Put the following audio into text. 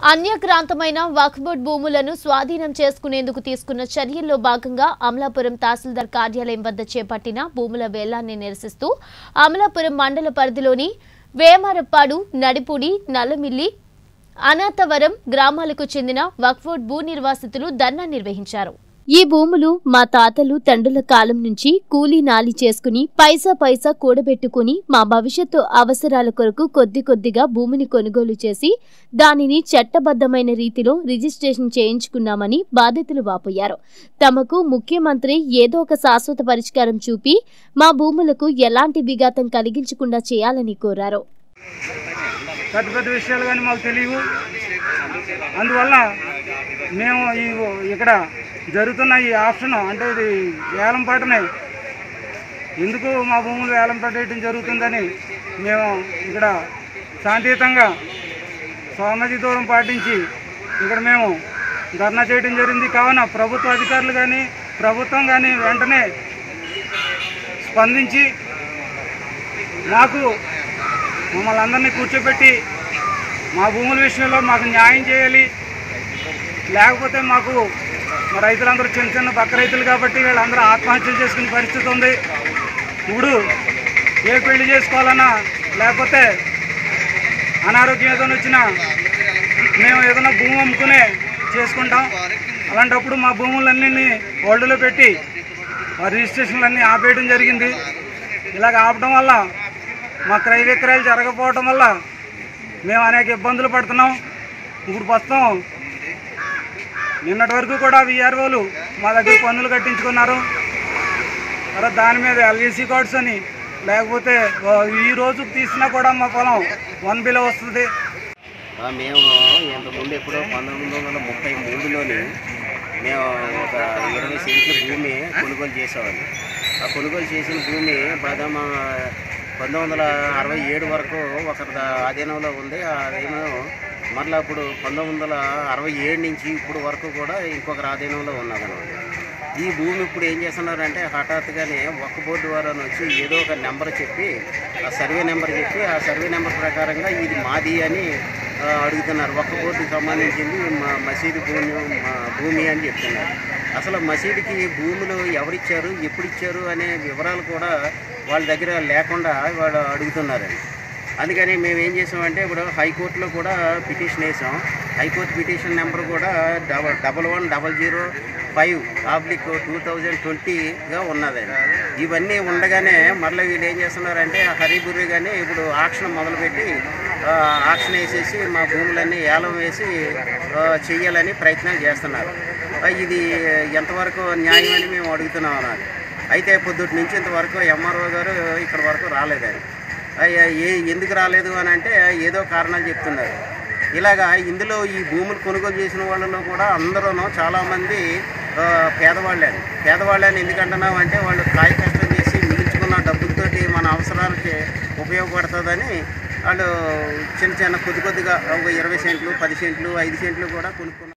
అన్యక్రాంతమైన వక్ఫ్ board భూములను స్వాధీనం చేసుకునేందుకు తీసుకున్న చర్యల్లో భాగంగా అమలాపురం తహసీల్దార్ కార్యాలయం వద్ద చేపట్టిన భూముల వేలాన్ని నిరసిస్తూ అమలాపురం మండల పరిధిలోని వేమరప్పాడు, నడిపూడి, నల్లమిల్లి, అనాథవరం గ్రామాలకు చెందిన వక్ఫ్ బోర్డు భూ నిర్వాసితులు ధర్నా నిర్వహించారు. ఈ భూములు మా తాతలు తండ్రుల కాలం నుంచి కూలీ నాలి చేసుకుని పైసా కూడబెట్టుకుని మా భవిష్యత్తు అవసరాల కొరకు కొద్దిగా భూమిని కొనుగోలు చేసి దానిని చట్టబద్ధమైన రీతిలో రిజిస్ట్రేషన్ చేయించుకున్నామని బాధితులు వాపోయారు. తమకు ముఖ్యమంత్రి ఏదో ఒక శాశ్వత పరిష్కారం చూపి మా భూములకు ఎలాంటి విఘాతం కలిగించకుండా చేయాలని కోరారు. పెద్ద విషయాలు కానీ మాకు తెలియవు. అందువల్ల మేము ఇక్కడ జరుగుతున్న ఈ ఆప్షన్ అంటే ఇది వేలంపాటనే ఎందుకు మా భూములు వేలంపాట వేయడం జరుగుతుందని మేము ఇక్కడ శాంతియుతంగా సామాజిక దూరం పాటించి ఇక్కడ మేము ధర్నా చేయడం జరిగింది. కావున ప్రభుత్వ అధికారులు కానీ ప్రభుత్వం కానీ వెంటనే స్పందించి మమ్మల్ని అందరినీ కూర్చోబెట్టి మా భూముల విషయంలో మాకు న్యాయం చేయాలి. లేకపోతే మాకు రైతులందరూ చిన్న పక్క రైతులు కాబట్టి వీళ్ళందరూ ఆత్మహత్యలు చేసుకునే పరిస్థితి ఉంది. ఇప్పుడు ఏ పెళ్లి చేసుకోవాలన్నా లేకపోతే అనారోగ్యం ఏదైనా వచ్చినా మేము ఏదైనా భూమి అమ్ముకునే చేసుకుంటాం. అలాంటప్పుడు మా భూములన్నీ హోల్డ్లో పెట్టి ఆ రిజిస్ట్రేషన్లన్నీ ఆపేయడం జరిగింది. ఇలాగ ఆపడం వల్ల మా క్రయ విక్రయాలు జరగకపోవడం వల్ల మేము అనేక ఇబ్బందులు పడుతున్నాం. ఇప్పుడు ప్రస్తుతం నిన్నటి వరకు కూడా విఆర్ఓలు మా దగ్గర పన్నులు కట్టించుకున్నారు. తర్వాత దాని మీద ఎల్ఈసీ కార్డ్స్ అని లేకపోతే ఈ రోజు తీసినా కూడా మా పొలం 1B వస్తుంది. మేము ఇంతకుముందు ఎప్పుడో 1933లోని మేము ఒక 20 సెంట్ల భూమి కొనుగోలు చేసేవాళ్ళం. ఆ కొనుగోలు చేసిన భూమి బాదామ 1967 వరకు ఒకరి ఆధీనంలో ఉంది. ఆ ఆధీనం మరలా ఇప్పుడు 1967 నుంచి ఇప్పుడు వరకు కూడా ఇంకొకరి ఆధీనంలో ఉన్నదన్నమాట. ఈ భూమి ఇప్పుడు ఏం చేస్తున్నారంటే హఠాత్తుగానే వక్ఫ్ బోర్డు వారు వచ్చి ఏదో ఒక నెంబర్ చెప్పి ఆ సర్వే నెంబర్ చెప్పి ఆ సర్వే నెంబర్ ప్రకారంగా ఇది మాది అని అడుగుతున్నారు. వక్ఫ్ బోర్డుకి సంబంధించింది మసీదు భూమి అని చెప్తున్నారు. అసలు మసీదుకి భూములు ఎవరిచ్చారు, ఎప్పుడు ఇచ్చారు అనే వివరాలు కూడా వాళ్ళ దగ్గర లేకుండా వాళ్ళు అడుగుతున్నారండి. అందుకని మేము ఏం చేసామంటే ఇప్పుడు హైకోర్టులో కూడా పిటిషన్ వేసాం. హైకోర్టు పిటిషన్ నెంబర్ కూడా 11005/2020గా ఉన్నదండి. ఇవన్నీ ఉండగానే మళ్ళీ వీళ్ళు ఏం చేస్తున్నారంటే హరిబుర్రిగానే ఇప్పుడు ఆక్షన్ మొదలుపెట్టి ఆక్షన్ వేసేసి మా భూములన్నీ ఏలం వేసి చెయ్యాలని ప్రయత్నాలు చేస్తున్నారు. ఇది ఎంతవరకు న్యాయం అని మేము అడుగుతున్నాం అన్నది. అయితే పొద్దుటి నుంచి ఇంతవరకు ఎంఆర్ఓ గారు ఇక్కడ వరకు రాలేదండి. ఎందుకు రాలేదు అని అంటే ఏదో కారణాలు చెప్తున్నారు. ఇలాగా ఇందులో ఈ భూములు కొనుగోలు చేసిన వాళ్ళలో కూడా అందరూ చాలామంది పేదవాళ్ళని ఎందుకంటున్నాం అంటే వాళ్ళు కాయ కష్టం చేసి మిగిల్చుకున్న డబ్బులతోటి మన అవసరాలకి ఉపయోగపడుతుందని వాళ్ళు చిన్న కొద్దిగా ఒక 20 సెంట్లు, 10 సెంట్లు, 5 సెంట్లు కూడా కొనుక్కున్నారు.